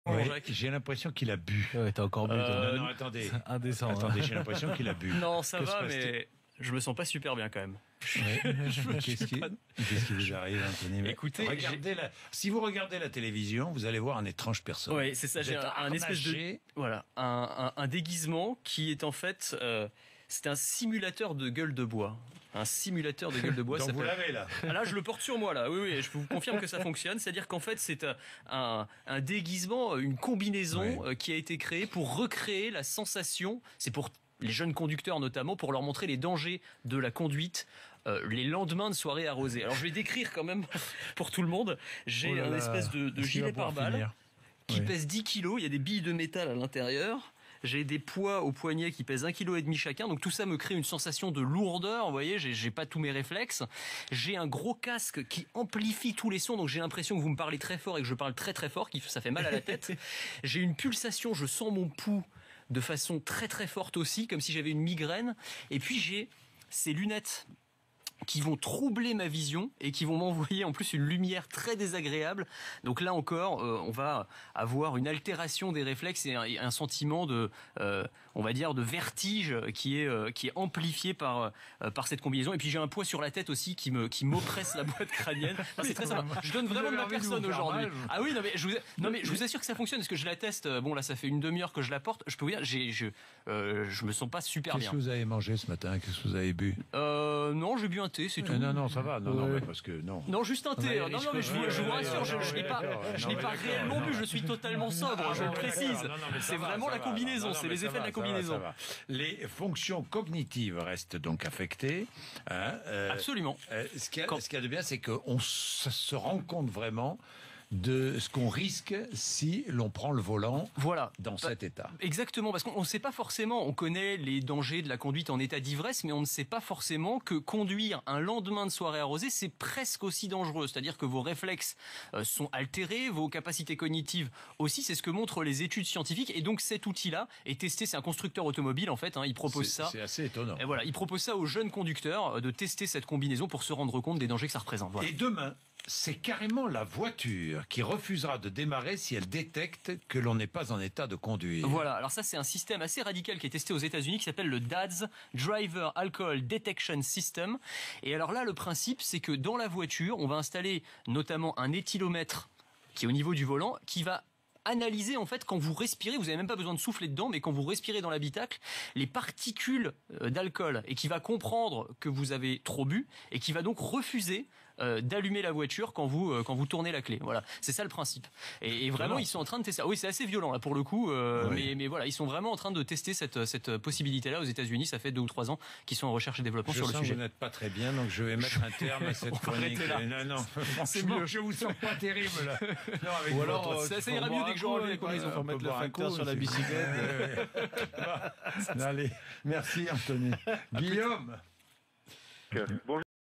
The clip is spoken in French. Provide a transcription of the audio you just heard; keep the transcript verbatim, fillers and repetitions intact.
Ouais, Jacques. j'ai l'impression qu'il a bu. Ouais, t'as encore bu, toi. Euh, non, non, attendez. Indécent. Attendez, j'ai l'impression qu'il a bu. Non, ça Que se va, passe-t-il mais je me sens pas super bien quand même. Ouais. Je me- je Qu'est-ce suis qui, pas- qu'est-ce qui vous arrive, Anthony? Mais Écoutez, regardez la, si vous regardez la télévision, vous allez voir un étrange personne. Oui, c'est ça. Vous J'ai êtes un, un espèce de harnaché. voilà, un, un, un déguisement qui est en fait, euh, c'est un simulateur de gueule de bois. Un simulateur de gueule de bois. Donc ça vous peut- l'avez là. Ah, là, je le porte sur moi là. Oui, oui, je vous confirme que ça fonctionne. C'est-à-dire qu'en fait, c'est un, un, un déguisement, une combinaison Ouais. euh, qui a été créée pour recréer la sensation. C'est pour les jeunes conducteurs notamment, pour leur montrer les dangers de la conduite euh, les lendemains de soirée arrosée. Alors je vais décrire quand même pour tout le monde. J'ai Oh là un là. espèce de, de Est-ce qu'il va gilet pouvoir pare-balles finir qui Ouais. pèse dix kilos. Il y a des billes de métal à l'intérieur. J'ai des poids au poignet qui pèsent un kilo et demi chacun. Donc tout ça me crée une sensation de lourdeur. Vous voyez, j'ai, j'ai pas tous mes réflexes. J'ai un gros casque qui amplifie tous les sons. Donc j'ai l'impression que vous me parlez très fort et que je parle très très fort, qui ça fait mal à la tête. J'ai une pulsation, je sens mon pouls de façon très très forte aussi, comme si j'avais une migraine. Et puis j'ai ces lunettes qui vont troubler ma vision et qui vont m'envoyer en plus une lumière très désagréable. Donc là encore, euh, on va avoir une altération des réflexes et un, et un sentiment de, euh, on va dire, de vertige qui est euh, qui est amplifié par euh, par cette combinaison. Et puis j'ai un poids sur la tête aussi qui me qui m'oppresse la boîte crânienne. Non, c'est très sympa. Je donne Vous vraiment avez de ma envie de personne vous faire aujourd'hui. mal. Ah oui, non mais je vous non mais je vous assure que ça fonctionne parce que je la teste. Bon là, ça fait une demi-heure que je la porte. Je peux vous dire, j'ai je euh, je me sens pas super Qu'est-ce bien. que vous avez mangé ce matin? Qu'est-ce que vous avez bu? Euh, non, j'ai bu un thé, c'est tout. Euh, Non, non, ça va. Non, non, Ouais. mais parce que non. Non, juste un thé. Ouais, non, non, mais je vous, je vous ouais, rassure, ouais, je, ouais, je n'ai ouais, pas, d'accord, je non, n'ai mais pas d'accord, réellement non, bu. Je mais- suis totalement sobre. Ah, je le ouais, précise. d'accord, non, non, mais ça C'est va, vraiment ça la va. combinaison. Non, non, C'est mais les ça effets de va, la ça va, combinaison. ça va. Les fonctions cognitives restent donc affectées. Hein, euh, Absolument. euh, ce qu'il y a, Quand- ce qu'il y a de bien, c'est qu'on s- se rend compte vraiment de ce qu'on risque si l'on prend le volant Voilà. dans Bah, cet état. Exactement, parce qu'on ne sait pas forcément, on connaît les dangers de la conduite en état d'ivresse, mais on ne sait pas forcément que conduire un lendemain de soirée arrosée, c'est presque aussi dangereux. C'est-à-dire que vos réflexes euh, sont altérés, vos capacités cognitives aussi, c'est ce que montrent les études scientifiques. Et donc cet outil-là est testé, c'est un constructeur automobile en fait, hein, il propose C'est ça. c'est assez étonnant. Et voilà, il propose ça aux jeunes conducteurs euh, de tester cette combinaison pour se rendre compte des dangers que ça représente. Voilà. Et demain, c'est carrément la voiture qui refusera de démarrer si elle détecte que l'on n'est pas en état de conduire. Voilà, alors ça c'est un système assez radical qui est testé aux États-Unis qui s'appelle le D A D S, Driver Alcohol Detection System. Et alors là, le principe, c'est que dans la voiture, on va installer notamment un éthylomètre qui est au niveau du volant, qui va analyser en fait quand vous respirez, vous n'avez même pas besoin de souffler dedans, mais quand vous respirez dans l'habitacle, les particules euh, d'alcool et qui va comprendre que vous avez trop bu et qui va donc refuser euh, d'allumer la voiture quand vous euh, quand vous tournez la clé. Voilà, c'est ça le principe. Et, et vraiment, Violent. ils sont en train de tester ça. Oui, c'est assez violent là pour le coup, euh, Oui. mais mais voilà, ils sont vraiment en train de tester cette cette possibilité-là aux États-Unis. Ça fait deux ou trois ans qu'ils sont en recherche et développement Je sur le sens que sujet. vous n'êtes pas très bien, donc je vais mettre un terme à cette On va chronique. arrêter là. Non, non, C'est franchement, mieux. je vous sens pas terrible là. Non, avec Ou alors, votre- euh, ça- tu ça peux ira boire mieux dès un que j'aurai coup, enlevé la hein, combinaison. on peut On peut mettre le boire un facteur coup, sur la c'est- bicyclette. Allez, merci Anthony. Guillaume. Bonjour.